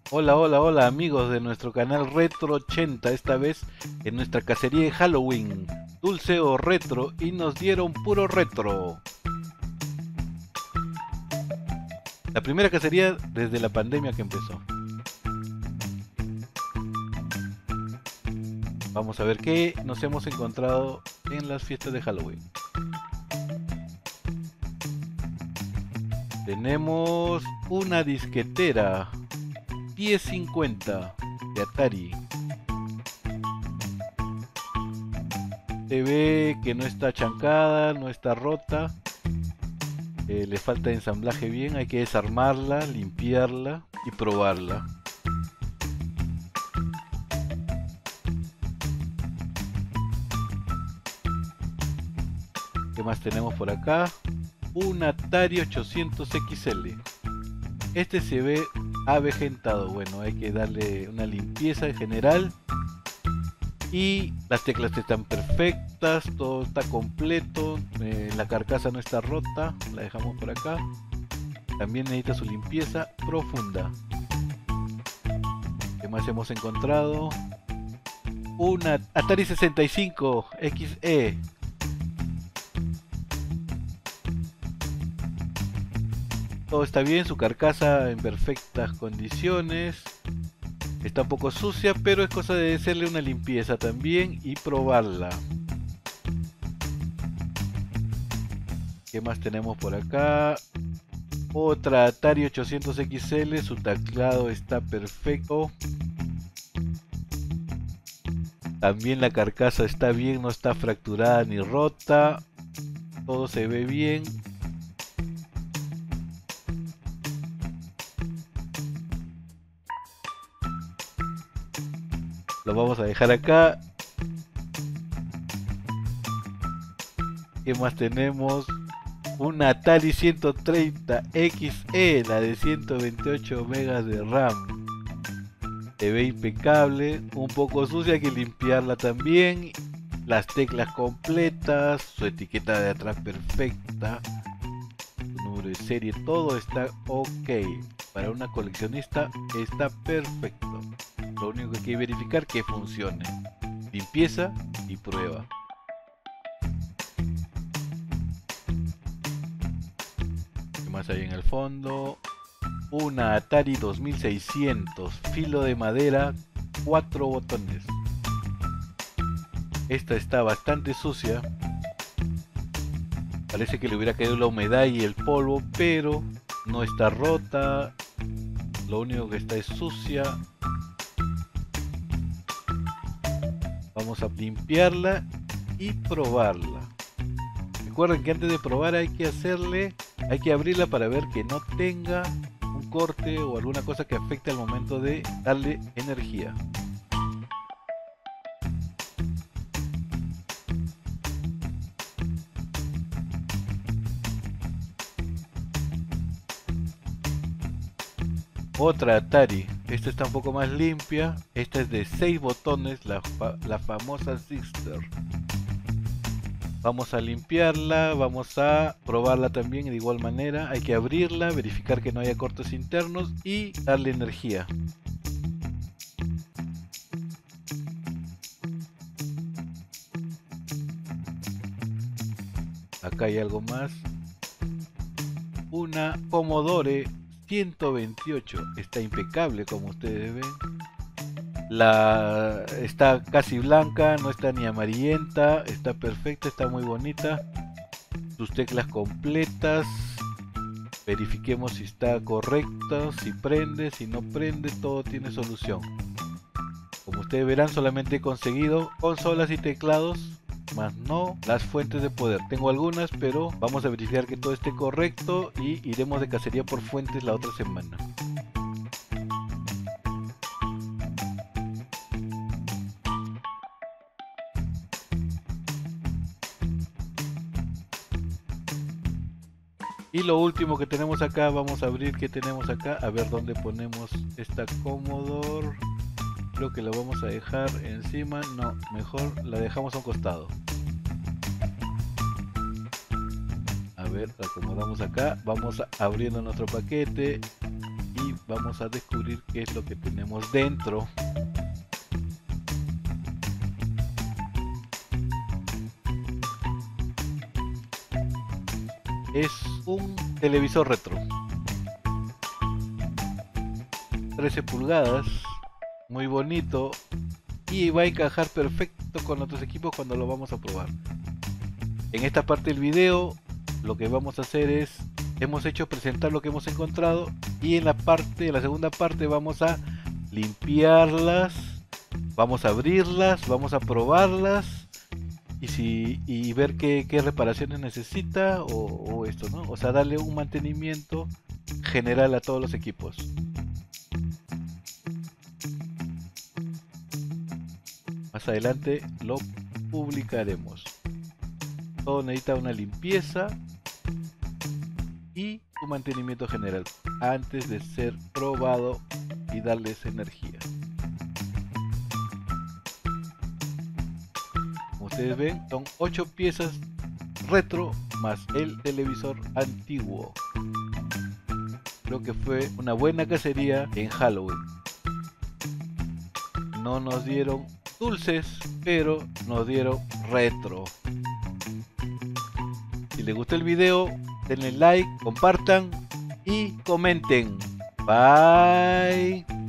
Hola, hola, hola amigos de nuestro canal Retro 80, esta vez en nuestra cacería de Halloween, dulce o retro, y nos dieron puro retro. La primera cacería desde la pandemia que empezó. Vamos a ver qué nos hemos encontrado en las fiestas de Halloween. Tenemos una disquetera 1050 de Atari. Se ve que no está chancada, no está rota. Le falta ensamblaje bien, hay que desarmarla, limpiarla y probarla. ¿Qué más tenemos por acá? Un Atari 800 XL. Este se ve avejentado, bueno, hay que darle una limpieza en general. Y las teclas están perfectas, todo está completo, la carcasa no está rota, la dejamos por acá. También necesita su limpieza profunda. ¿Qué más hemos encontrado? Una Atari 65 XE. Todo está bien, su carcasa en perfectas condiciones. Está un poco sucia, pero es cosa de hacerle una limpieza también y probarla. ¿Qué más tenemos por acá? Otra Atari 800 XL, su teclado está perfecto. También la carcasa está bien, no está fracturada ni rota. Todo se ve bien. Lo vamos a dejar acá. ¿Qué más tenemos? Una Atari 130 XE, la de 128 megas de RAM. Se ve impecable, un poco sucia, hay que limpiarla también. Las teclas completas, su etiqueta de atrás perfecta, su número de serie, todo está ok. Para una coleccionista está perfecto. Lo único que hay que verificar que funcione. Limpieza y prueba. ¿Qué más hay en el fondo? Una Atari 2600, filo de madera, 4 botones. Esta está bastante sucia. Parece que le hubiera caído la humedad y el polvo, pero no está rota. Lo único que está es sucia. Vamos a limpiarla y probarla. Recuerden que antes de probar hay que abrirla para ver que no tenga un corte o alguna cosa que afecte al momento de darle energía. Otra Atari, esta está un poco más limpia, esta es de 6 botones, la famosa Sister. Vamos a limpiarla, vamos a probarla también de igual manera, hay que abrirla, verificar que no haya cortes internos y darle energía. Acá hay algo más. Una Commodore 128, está impecable como ustedes ven. Está casi blanca, no está ni amarillenta, está perfecta, está muy bonita. Sus teclas completas. Verifiquemos si está correcta, si prende, si no prende, todo tiene solución. Como ustedes verán, solamente he conseguido consolas y teclados, más no las fuentes de poder. Tengo algunas, pero vamos a verificar que todo esté correcto y iremos de cacería por fuentes la otra semana. Y lo último que tenemos acá, vamos a abrir qué tenemos acá, a ver dónde ponemos esta Commodore. Creo que la vamos a dejar encima, no, mejor la dejamos a un costado. A ver, la acomodamos acá, vamos abriendo nuestro paquete y vamos a descubrir qué es lo que tenemos dentro. Es un televisor retro, 13 pulgadas, muy bonito, y va a encajar perfecto con otros equipos cuando lo vamos a probar. En esta parte del video lo que vamos a hacer es, hemos hecho presentar lo que hemos encontrado, y en la segunda parte vamos a limpiarlas, vamos a abrirlas, vamos a probarlas y ver qué reparaciones necesita o esto, ¿no? O sea, darle un mantenimiento general a todos los equipos. Más adelante lo publicaremos. Todo necesita una limpieza y un mantenimiento general antes de ser probado y darles energía. Como ustedes ven, son 8 piezas retro más el televisor antiguo. Creo que fue una buena cacería en Halloween. No nos dieron dulces, pero nos dieron retro. Si les gustó el video, denle like, compartan y comenten. Bye.